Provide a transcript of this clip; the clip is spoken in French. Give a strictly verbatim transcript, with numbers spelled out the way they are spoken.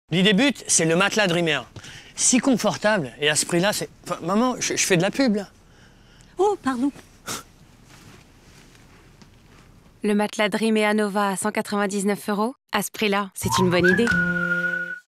L'idée but, c'est le matelas Dreamer. Si confortable, et à ce prix-là, c'est... Enfin, maman, je, je fais de la pub, là. Oh, pardon. Le matelas Dream et Anova à cent quatre-vingt-dix-neuf euros, à ce prix-là, c'est une bonne idée.